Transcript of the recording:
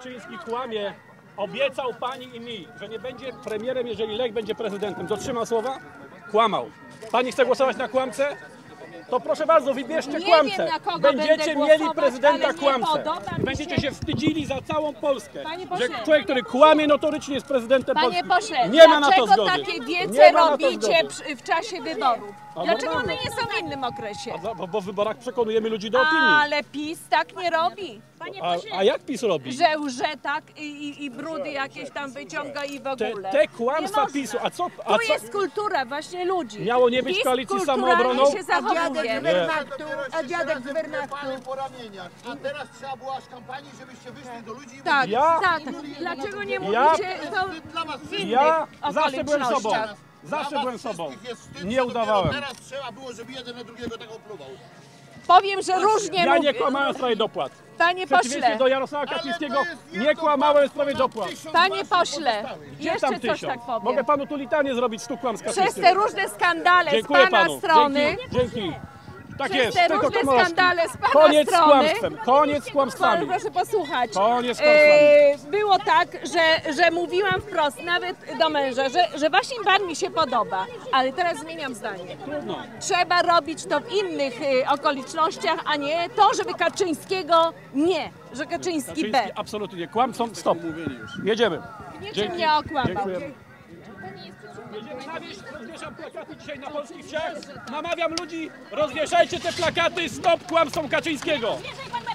Kaczyński kłamie. Obiecał pani i mi, że nie będzie premierem, jeżeli Lech będzie prezydentem. Dotrzyma słowa? Kłamał. Pani chce głosować na kłamcę? To proszę bardzo, wybierzcie kłamcę. Będziecie mieli prezydenta kłamcę. Będziecie się wstydzili za całą Polskę. Że człowiek, który kłamie, notorycznie jest prezydentem Polski. Panie pośle, nie ma na to dlaczego zgody. takie wiece robicie zgody. w czasie wyborów? Dlaczego one nie są w innym okresie? Bo w wyborach przekonujemy ludzi do opinii. Ale PiS tak nie robi. A jak PiS robi? Że łże tak i brudy jakieś tam wyciąga i w ogóle. Te kłamstwa PiSu, a co? Tu jest kultura właśnie ludzi. Miało nie być PiS koalicji samoobroną? się zachowuje. A dziadek z Wernachtu po ramieniach. A teraz trzeba było aż kampanii, żebyście wyszli do ludzi i Tak, Ja? tak. Dlaczego nie mówicie to dla was w innych Ja zawsze byłem sobą. okolicznościach? Zawsze byłem sobą. jest wstyd, Nie że udawałem. dopiero teraz trzeba było, żeby jeden na drugiego tak opluwał. Powiem, że różnie Ja nie mówię. kłamałem w sprawie dopłat. Panie Przeciwieństwie pośle, do Jarosława Kaczyńskiego nie kłamałem w sprawie dopłat. panie pośle, Gdzie tam jeszcze coś 1000? tak powiem. Mogę panu tu litanię zrobić 100 kłamstw Przez Kaczyńskiego. te różne skandale z Dziękuję pana panu. strony, Dzięki. Tak przez jest, te tylko różne Komorowski. skandale z pana Koniec z strony. kłamstwem, koniec z kłamstwami. Proszę posłuchać. Koniec z kłamstwami. Było tak, że mówiłam wprost, nawet do męża, że właśnie pan mi się podoba, ale teraz zmieniam zdanie. Trudno. Trzeba robić to w innych okolicznościach, a nie to, żeby Kaczyńskiego nie, że Kaczyński B. Absolutnie nie. Kłamcą, stop. Jedziemy. Niczym nie okłamał. Dziękujemy. Jedziemy na wieś, rozwieszam plakaty dzisiaj na polskich wsiach. Namawiam ludzi, rozwieszajcie te plakaty, stop kłamstwom Kaczyńskiego.